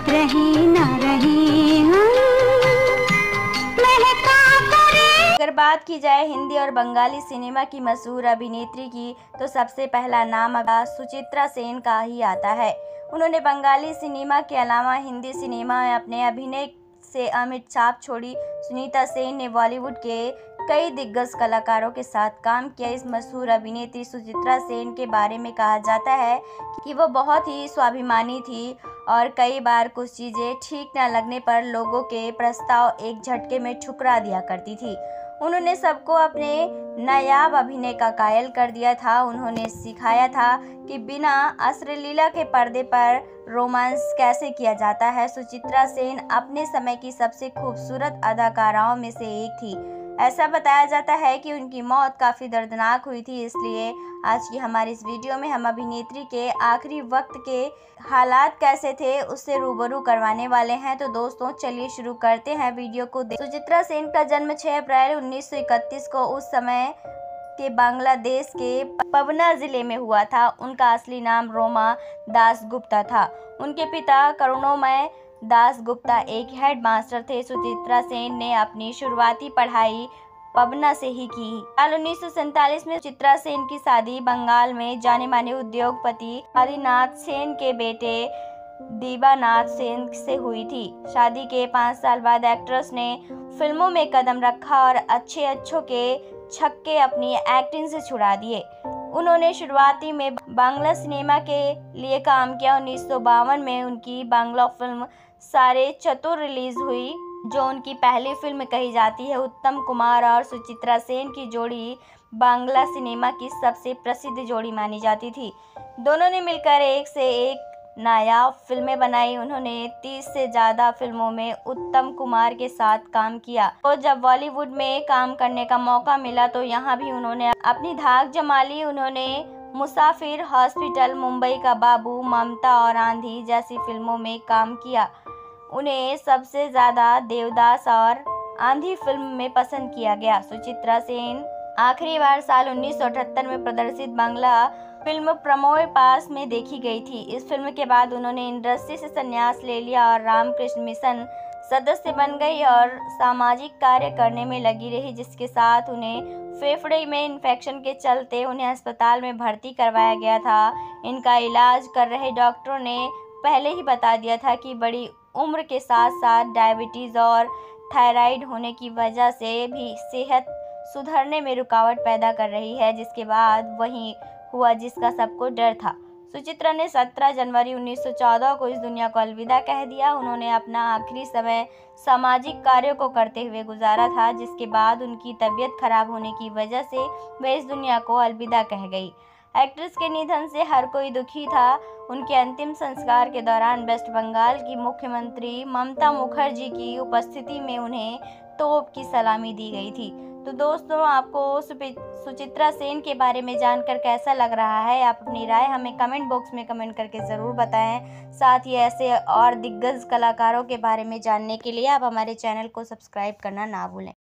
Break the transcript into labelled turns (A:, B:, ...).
A: रही ना रही
B: अगर बात की जाए हिंदी और बंगाली सिनेमा की मशहूर अभिनेत्री की तो सबसे पहला नाम सुचित्रा सेन का ही आता है। उन्होंने बंगाली सिनेमा के अलावा हिंदी सिनेमा में अपने अभिनय से अमिट छाप छोड़ी। सुनीता सेन ने बॉलीवुड के कई दिग्गज कलाकारों के साथ काम किया। इस मशहूर अभिनेत्री सुचित्रा सेन के बारे में कहा जाता है कि वो बहुत ही स्वाभिमानी थी और कई बार कुछ चीज़ें ठीक न लगने पर लोगों के प्रस्ताव एक झटके में ठुकरा दिया करती थी। उन्होंने सबको अपने नायाब अभिनय का कायल कर दिया था। उन्होंने सिखाया था कि बिना अश्लीलता के पर्दे पर रोमांस कैसे किया जाता है। सुचित्रा सेन अपने समय की सबसे खूबसूरत अदाकाराओं में से एक थी। ऐसा बताया जाता है कि उनकी मौत काफ़ी दर्दनाक हुई थी। इसलिए आज की हमारी इस वीडियो में हम अभिनेत्री के आखिरी वक्त के हालात कैसे थे उससे रूबरू करवाने वाले हैं। तो दोस्तों चलिए शुरू करते हैं वीडियो को। सुचित्रा सेन का जन्म 6 अप्रैल 1931 को उस समय के बांग्लादेश के पबना जिले में हुआ था। उनका असली नाम रोमा दासगुप्ता था। उनके पिता करुणोमय दासगुप्ता एक हेड मास्टर थे। सुचित्रा सेन ने अपनी शुरुआती पढ़ाई पबना से ही की। साल 1947 में सुचित्रा सेन की शादी बंगाल में जाने माने उद्योगपति आदिनाथ सेन के बेटे दीबानाथ सेन से हुई थी। शादी के 5 साल बाद एक्ट्रेस ने फिल्मों में कदम रखा और अच्छों के छक्के अपनी एक्टिंग से छुड़ा दिए। उन्होंने शुरुआती में बांग्ला सिनेमा के लिए काम किया। 1952 में उनकी बांग्ला फिल्म सारे चतुर रिलीज हुई, जो उनकी पहली फिल्म कही जाती है। उत्तम कुमार और सुचित्रा सेन की जोड़ी बांग्ला सिनेमा की सबसे प्रसिद्ध जोड़ी मानी जाती थी। दोनों ने मिलकर एक से एक नायाब फिल्में बनाई। उन्होंने 30 से ज़्यादा फिल्मों में उत्तम कुमार के साथ काम किया। तो जब बॉलीवुड में काम करने का मौका मिला तो यहाँ भी उन्होंने अपनी धाक जमा ली। उन्होंने मुसाफिर, हॉस्पिटल, मुंबई का बाबू, ममता और आंधी जैसी फिल्मों में काम किया। उन्हें सबसे ज़्यादा देवदास और आंधी फिल्म में पसंद किया गया। सुचित्रा सेन आखिरी बार साल 1978 में प्रदर्शित बांग्ला फिल्म प्रमोय पास में देखी गई थी। इस फिल्म के बाद उन्होंने इंडस्ट्री से संन्यास ले लिया और रामकृष्ण मिशन सदस्य बन गई और सामाजिक कार्य करने में लगी रही, जिसके साथ उन्हें फेफड़े में इन्फेक्शन के चलते उन्हें अस्पताल में भर्ती करवाया गया था। इनका इलाज कर रहे डॉक्टरों ने पहले ही बता दिया था कि बड़ी उम्र के साथ साथ डायबिटीज़ और थायराइड होने की वजह से भी सेहत सुधरने में रुकावट पैदा कर रही है, जिसके बाद वही हुआ जिसका सबको डर था। सुचित्रा ने 17 जनवरी 1914 को इस दुनिया को अलविदा कह दिया। उन्होंने अपना आखिरी समय सामाजिक कार्यों को करते हुए गुजारा था, जिसके बाद उनकी तबीयत खराब होने की वजह से वे इस दुनिया को अलविदा कह गई। एक्ट्रेस के निधन से हर कोई दुखी था। उनके अंतिम संस्कार के दौरान वेस्ट बंगाल की मुख्यमंत्री ममता मुखर्जी की उपस्थिति में उन्हें तोप की सलामी दी गई थी। तो दोस्तों आपको सुचित्रा सेन के बारे में जानकर कैसा लग रहा है? आप अपनी राय हमें कमेंट बॉक्स में कमेंट करके ज़रूर बताएं। साथ ही ऐसे और दिग्गज कलाकारों के बारे में जानने के लिए आप हमारे चैनल को सब्सक्राइब करना ना भूलें।